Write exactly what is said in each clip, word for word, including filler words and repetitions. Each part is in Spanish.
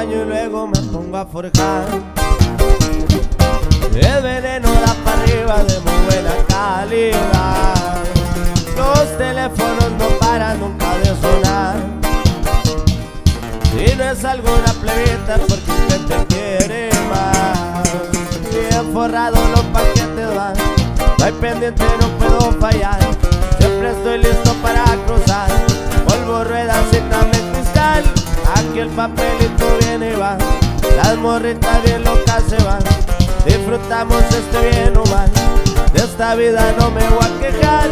baño y luego me pongo a forjar. El veneno da para arriba de muy buena calidad. Los teléfonos no paran nunca de sonar. Si no es alguna plebita porque usted te quiere más. Bien forrados los paquetes van, no hay pendiente, no puedo fallar. Siempre estoy listo para cruzar. Polvo, ruedas y también cristal. Aquí el papelito viene y va. Las morritas bien locas se van. Disfrutamos este bien o mal. De esta vida no me voy a quejar.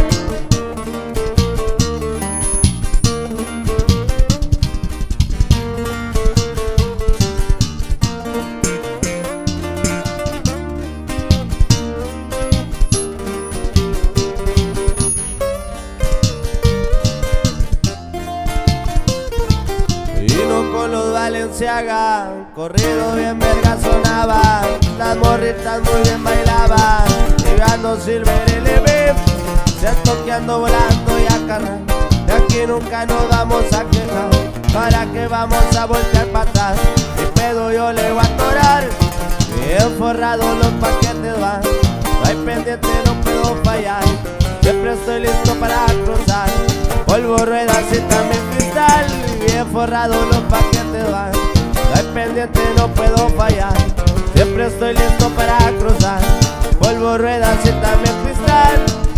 Con los Valenciaga, corrido bien verga sonaba. Las morritas muy bien bailaban. Llegando Silver L B, siento que ando volando y a carnal. De aquí nunca nos vamos a quejar. ¿Para qué vamos a voltear para atrás? Si pedo yo le voy a atorar. Bien forrado los paquetes van, no hay pendiente, no puedo fallar. Siempre estoy listo para cruzar. Polvo, ruedas y también cristal. Bien forrados los paquetes van, no hay pendiente, no puedo fallar. Siempre estoy listo para cruzar. Polvo, ruedas y también cristal.